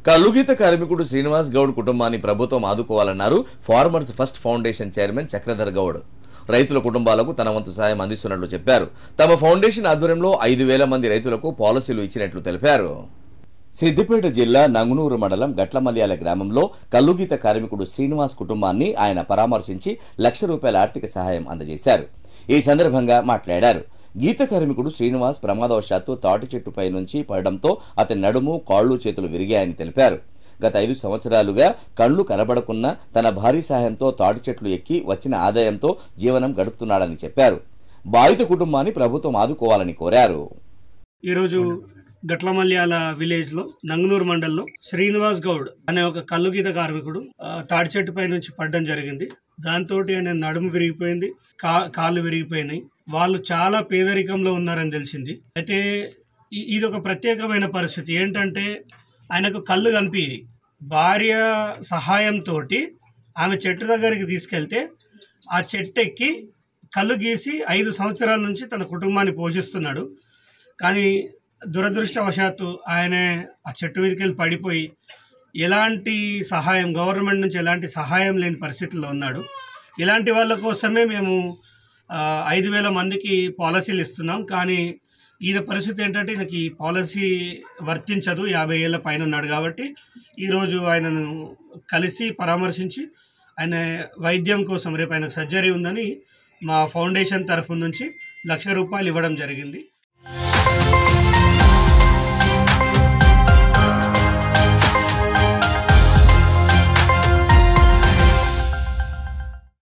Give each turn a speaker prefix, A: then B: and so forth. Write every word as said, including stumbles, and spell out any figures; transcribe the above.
A: కల్లుగీత కార్మికుడు శ్రీనివాస్ గౌడ్ కుటుంబాన్ని ప్రభుత్వం ఆదుకోవాలన్నారు farmers first foundation chairman Chakradhar Goud. రైతుల కుటుంబాలకు తన వంతు సాయం అందిస్తున్నట్లు చెప్పారు. తమ ఫౌండేషన్ ఆధ్వర్యంలో ఐదు వేల మంది రైతులకు పాలసీలు ఇచ్చినట్లు తెలిపారు. సిద్దిపేట జిల్లా నంగునూరు మండలం గట్లమల్యాల గ్రామంలో కల్లుగీత కార్మికుడు శ్రీనివాస్ కుటుంబాన్ని ఆయన పరామర్శించి లక్ష రూపాయల ఆర్థిక సహాయం అందజేశారు. ఈ సందర్భంగా మాట్లాడారు. గీత కార్మికుడు శ్రీనివాస్ ప్రమాదవశాత్తు తాటి చెట్టుపై నుంచి పడడంతో అతని నడుము, కాళ్లు, చేతులు విరిగాయని తెలిపారు. గత ఐదు సంవత్సరాలుగా కళ్లు కనబడకున్న తన భారీ సహాయంతో తాటి చెట్లు ఎక్కి వచ్చిన ఆదాయంతో జీవనం గడుపుతున్నాడని చెప్పారు. బాధిత కుటుంబాన్ని ప్రభుత్వం ఆదుకోవాలని కోరారు.
B: ఈరోజు గట్లమల్యాల విలేజ్ లో నంగనూరు మండల్లో శ్రీనివాస్ గౌడ్ అనే ఒక కల్లుగీత కార్మికుడు తాటి చెట్టు పై నుంచి పడడం జరిగింది. దాంతో ఆయన నడుము విరిగిపోయింది, కా కాళ్ళు విరిగిపోయినాయి. వాళ్ళు చాలా పేదరికంలో ఉన్నారని తెలిసింది. అయితే ఇది ఒక ప్రత్యేకమైన పరిస్థితి. ఏంటంటే ఆయనకు కళ్ళు కనిపి భార్య సహాయంతో ఆమె చెట్టు దగ్గరికి తీసుకెళ్తే ఆ చెట్టు ఎక్కి కళ్ళు గీసి ఐదు సంవత్సరాల నుంచి తన కుటుంబాన్ని పోషిస్తున్నాడు. కానీ దురదృష్టవశాత్తు ఆయన ఆ చెట్టు మీదకి వెళ్ళి పడిపోయి ఎలాంటి సహాయం గవర్నమెంట్ నుంచి ఎలాంటి సహాయం లేని పరిస్థితుల్లో ఉన్నాడు. ఇలాంటి వాళ్ళ కోసమే మేము ఐదు వేల మందికి పాలసీలు ఇస్తున్నాం. కానీ ఈయన పరిస్థితి ఏంటంటే ఈయనకి పాలసీ వర్తించదు, యాభై ఏళ్ళ పైన ఉన్నాడు. కాబట్టి ఈరోజు ఆయనను కలిసి పరామర్శించి ఆయన వైద్యం కోసం, రేపు ఆయనకు సర్జరీ ఉందని మా ఫౌండేషన్ తరఫు నుంచి లక్ష రూపాయలు ఇవ్వడం జరిగింది.